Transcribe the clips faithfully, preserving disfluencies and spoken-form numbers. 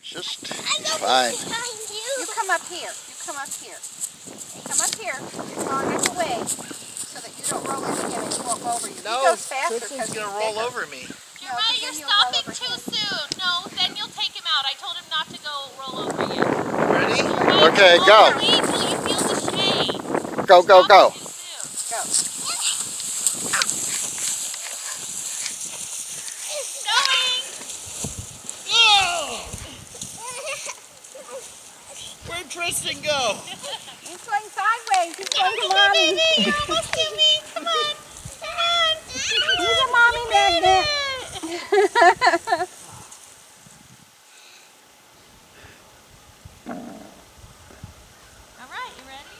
Just fine. You come up here. You come up here. Come up here. Far enough away so that you don't roll into him and he won't go over you. No, he goes faster because he's going to roll bigger. over me. You're no, right, you're stopping too him. soon. No, then you'll take him out. I told him not to go roll over you. Ready? Right, Okay, go. go. Wait till you feel the shade. Go, go, go. Go. Going. Oh! Where'd Tristan go? He's going sideways. He's going to mommy. Baby, almost to me. Come on. Come on. He's a mommy magnet. All right, you ready?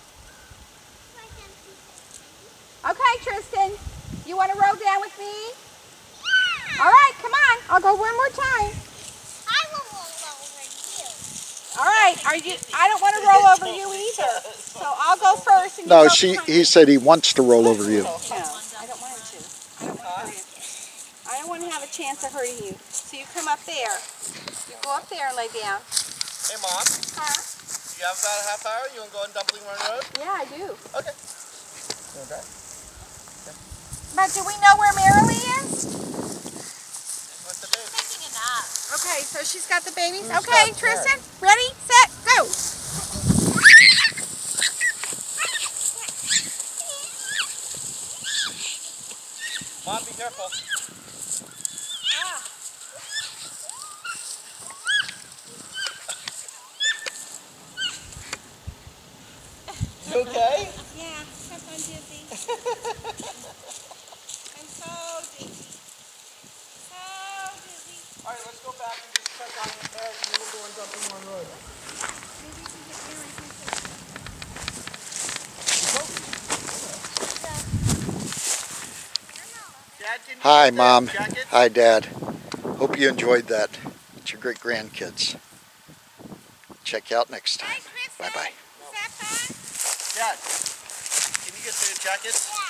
Okay, Tristan. You want to row down with me? Yeah. All right, come on. I'll go one more time. I will roll over you. All right. Are you? I don't want to roll over you either. So I'll go first. And you No, go she. behind He me. said he wants to roll over you. No, I don't want him to. I don't want to hurt you. I don't want to have a chance of hurting you. So you come up there. You go up there and lay down. Hey, Mom. Huh? You have about a half hour? You want to go on Dumpling Run Road? Yeah, I do. Okay. You want to drive? But do we know where Marilee is? She's with the baby. Taking a nap. Okay, so she's got the babies. Who's Okay, got Tristan, ready, set, go. Mom, be careful. Ah. You okay? Yeah, I'm dizzy. I'm so dizzy. So dizzy. All right, let's go back and just check on the head and then we'll go on Dumpling Run Road. Maybe you can get Mary here. Dad, can you Hi, get the Mom. jacket? Hi, Dad. Hope you enjoyed that. It's your great grandkids. Check you out next time. Bye bye. Is that fun? Dad, can you get the jackets? Yeah.